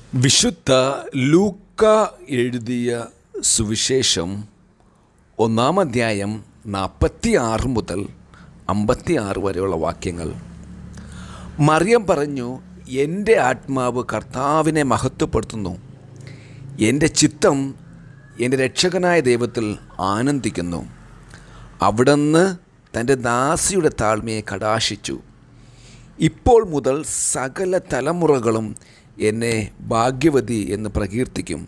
വിശുദ്ധ ലൂക്ക എഴുതിയ സുവിശേഷം 1-ാം അധ്യായം 46 മുതൽ 56 വരെയുള്ള വാക്യങ്ങൾ. മറിയം പറഞ്ഞു, എൻ്റെ ആത്മാവ് കർത്താവിനെ മഹത്വപ്പെടുത്തുന്നു, എൻ്റെ ചിത്തം എൻ്റെ രക്ഷകനായ ദൈവത്തിൽ ആനന്ദിക്കുന്നു. അവിടുന്ന് തൻ്റെ ദാസിയുടെ താഴ്മയെ കടാക്ഷിച്ചു. ഇപ്പോൾ മുതൽ സകല തലമുറകളും എന്നെ ഭാഗ്യവതി എന്ന് പ്രകീർത്തിക്കും.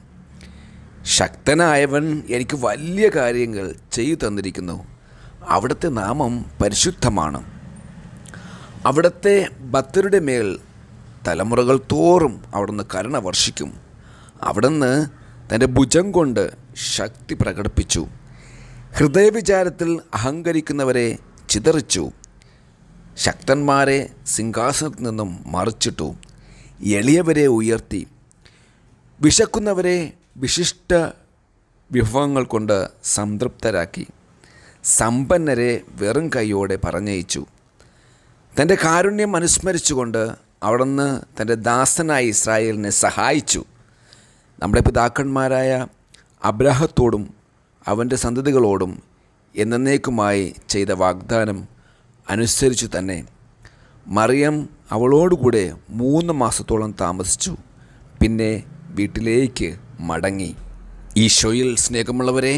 ശക്തനായവൻ എനിക്ക് വലിയ കാര്യങ്ങൾ ചെയ്തു തന്നിരിക്കുന്നു. അവിടുത്തെ നാമം പരിശുദ്ധമാണ്. അവിടുത്തെ ഭക്തരുടെ മേൽ തലമുറകൾ തോറും അവിടുന്ന് കരുണ വർഷിക്കും. അവിടുന്ന് തൻ്റെ ഭുജം കൊണ്ട് ശക്തി പ്രകടിപ്പിച്ചു. ഹൃദയവിചാരത്തിൽ അഹങ്കരിക്കുന്നവരെ ചിതറിച്ചു. ശക്തന്മാരെ സിംഹാസനത്തിൽ നിന്നും മറിച്ചിട്ടു. എളിയവരെ ഉയർത്തി. വിശക്കുന്നവരെ വിശിഷ്ട വിഭവങ്ങൾ കൊണ്ട് സംതൃപ്തരാക്കി. സമ്പന്നരെ വെറും കൈയോടെ പറഞ്ഞയച്ചു. തൻ്റെ കാരുണ്യം അനുസ്മരിച്ചുകൊണ്ട് അവിടുന്ന് തൻ്റെ ദാസനായ ഇസ്രായേലിനെ സഹായിച്ചു. നമ്മുടെ പിതാക്കന്മാരായ അബ്രാഹത്തോടും അവൻ്റെ സന്തതികളോടും എന്നേക്കുമായി ചെയ്ത വാഗ്ദാനം അനുസരിച്ചു തന്നെ മറിയം അവളോടുകൂടെ 3 മാസത്തോളം താമസിച്ചു. പിന്നെ വീട്ടിലേക്ക് മടങ്ങി. ഈശോയിൽ സ്നേഹമുള്ളവരെ,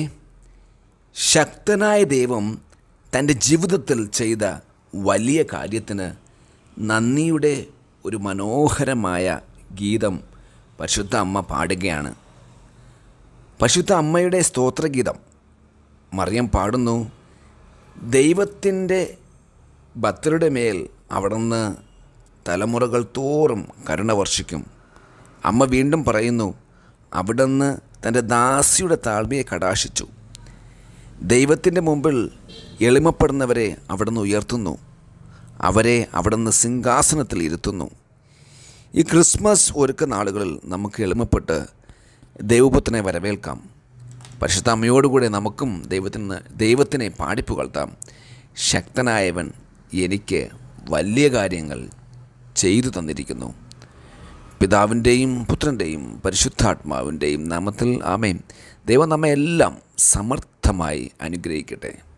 ശക്തനായ ദൈവം തൻ്റെ ജീവിതത്തിൽ ചെയ്ത വലിയ കാര്യത്തിന് നന്ദിയുടെ ഒരു മനോഹരമായ ഗീതം പരിശുദ്ധ അമ്മ പാടുകയാണ്. പരിശുദ്ധ അമ്മയുടെ സ്തോത്രഗീതം മറിയം പാടുന്നു. ദൈവത്തിൻ്റെ ഭക്തരുടെ മേൽ അവിടുന്ന് തലമുറകൾ തോറും കരുണ വർഷിക്കും. അമ്മ വീണ്ടും പറയുന്നു, അവിടുന്ന് തൻ്റെ ദാസിയുടെ താഴ്മയെ കടാക്ഷിച്ചു. ദൈവത്തിൻ്റെ മുമ്പിൽ എളിമപ്പെടുന്നവരെ അവിടുന്ന് ഉയർത്തുന്നു. അവരെ അവിടുന്ന് സിംഹാസനത്തിൽ ഇരുത്തുന്നു. ഈ ക്രിസ്മസ് ഒരുക്കുന്ന നാളുകളിൽ നമുക്ക് എളിമപ്പെട്ട് ദൈവപുത്രനെ വരവേൽക്കാം. പരിശുദ്ധ അമ്മയോടുകൂടെ നമുക്കും ദൈവത്തിനെ പാടിപ്പുകഴ്ത്താം. ശക്തനായവൻ എനിക്ക് വലിയ കാര്യങ്ങൾ ചെയ്തു തന്നിരിക്കുന്നു. പിതാവിൻ്റെയും പുത്രൻ്റെയും പരിശുദ്ധാത്മാവിൻ്റെയും നാമത്തിൽ ആമേൻ. ദൈവം നമ്മെ എല്ലാം സമർത്ഥമായി അനുഗ്രഹിക്കട്ടെ.